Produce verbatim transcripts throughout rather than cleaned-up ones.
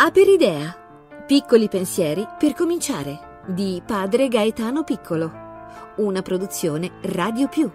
Aperidea. Piccoli pensieri per cominciare, di padre Gaetano Piccolo. Una produzione Radio Più.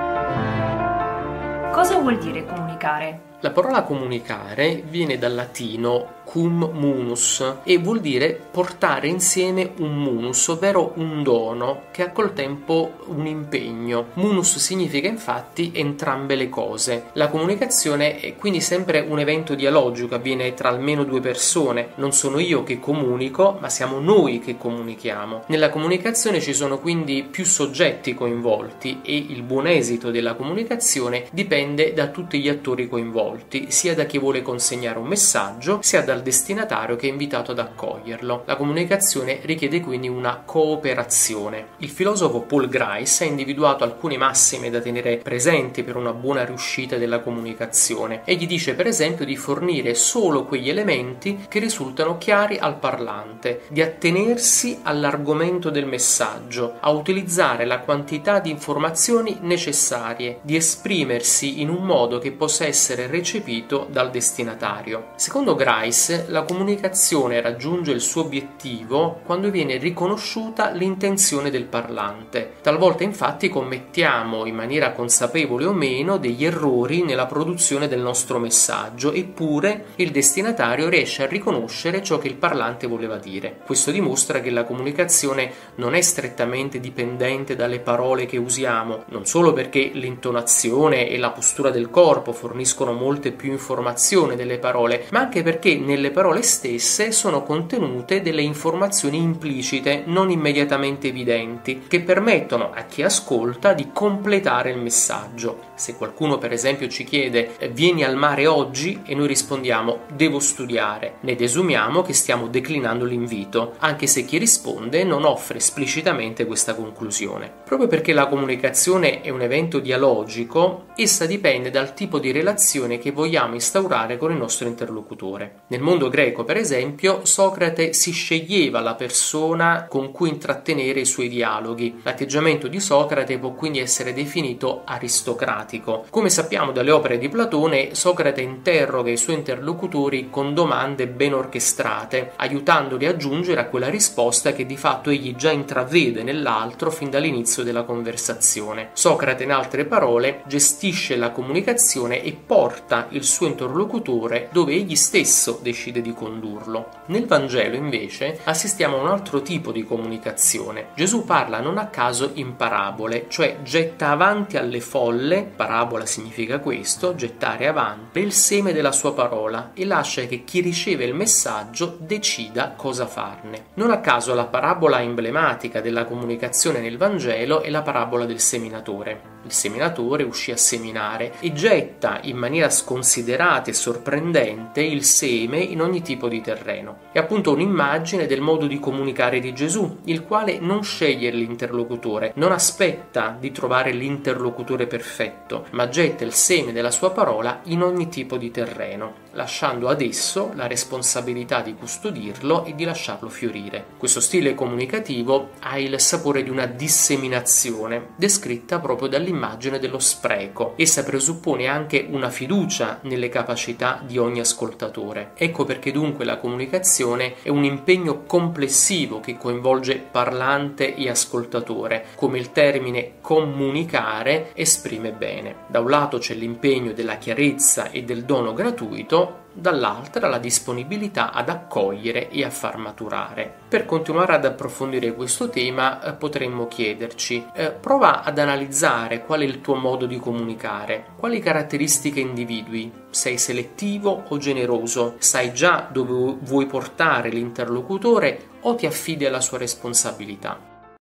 Cosa vuol dire comunicare? La parola comunicare viene dal latino cum munus e vuol dire portare insieme un munus, ovvero un dono che ha col tempo un impegno. Munus significa infatti entrambe le cose. La comunicazione è quindi sempre un evento dialogico, avviene tra almeno due persone. Non sono io che comunico, ma siamo noi che comunichiamo. Nella comunicazione ci sono quindi più soggetti coinvolti e il buon esito della comunicazione dipende da tutti gli attori coinvolti, sia da chi vuole consegnare un messaggio, sia dal destinatario che è invitato ad accoglierlo. La comunicazione richiede quindi una cooperazione. Il filosofo Paul Grice ha individuato alcune massime da tenere presenti per una buona riuscita della comunicazione. Egli dice per esempio di fornire solo quegli elementi che risultano chiari al parlante, di attenersi all'argomento del messaggio, a utilizzare la quantità di informazioni necessarie, di esprimersi in un modo che possa essere recepito dal destinatario. Secondo Grice, la comunicazione raggiunge il suo obiettivo quando viene riconosciuta l'intenzione del parlante. Talvolta infatti commettiamo in maniera consapevole o meno degli errori nella produzione del nostro messaggio, eppure il destinatario riesce a riconoscere ciò che il parlante voleva dire. Questo dimostra che la comunicazione non è strettamente dipendente dalle parole che usiamo, non solo perché l'intonazione e la postura del corpo forniscono molte più informazioni delle parole, ma anche perché nelle parole stesse sono contenute delle informazioni implicite, non immediatamente evidenti, che permettono a chi ascolta di completare il messaggio. Se qualcuno per esempio ci chiede vieni al mare oggi e noi rispondiamo devo studiare, ne desumiamo che stiamo declinando l'invito, anche se chi risponde non offre esplicitamente questa conclusione. Proprio perché la comunicazione è un evento dialogico, essa dipende dal tipo di relazione che vogliamo instaurare con il nostro interlocutore. Nel mondo greco, per esempio, Socrate si sceglieva la persona con cui intrattenere i suoi dialoghi. L'atteggiamento di Socrate può quindi essere definito aristocratico. Come sappiamo dalle opere di Platone, Socrate interroga i suoi interlocutori con domande ben orchestrate, aiutandoli a giungere a quella risposta che di fatto egli già intravede nell'altro fin dall'inizio della conversazione. Socrate, in altre parole, gestisce la comunicazione e porta il suo interlocutore dove egli stesso decide di condurlo. Nel Vangelo, invece, assistiamo a un altro tipo di comunicazione. Gesù parla non a caso in parabole, cioè getta avanti alle folle, parabola significa questo, gettare avanti, il seme della sua parola e lascia che chi riceve il messaggio decida cosa farne. Non a caso la parabola emblematica della comunicazione nel Vangelo è la parabola del seminatore. Il seminatore uscì a seminare e getta in maniera sconsiderata e sorprendente il seme in ogni tipo di terreno. È appunto un'immagine del modo di comunicare di Gesù, il quale non sceglie l'interlocutore, non aspetta di trovare l'interlocutore perfetto, ma getta il seme della sua parola in ogni tipo di terreno, lasciando ad esso la responsabilità di custodirlo e di lasciarlo fiorire. Questo stile comunicativo ha il sapore di una disseminazione, descritta proprio dall'immagine dello spreco. Essa presuppone anche una fiducia nelle capacità di ogni ascoltatore. Ecco perché dunque la comunicazione è un impegno complessivo che coinvolge parlante e ascoltatore, come il termine comunicare esprime bene. Da un lato c'è l'impegno della chiarezza e del dono gratuito, dall'altra la disponibilità ad accogliere e a far maturare. Per continuare ad approfondire questo tema eh, potremmo chiederci eh, prova ad analizzare qual è il tuo modo di comunicare, quali caratteristiche individui, sei selettivo o generoso, sai già dove vuoi portare l'interlocutore o ti affidi alla sua responsabilità.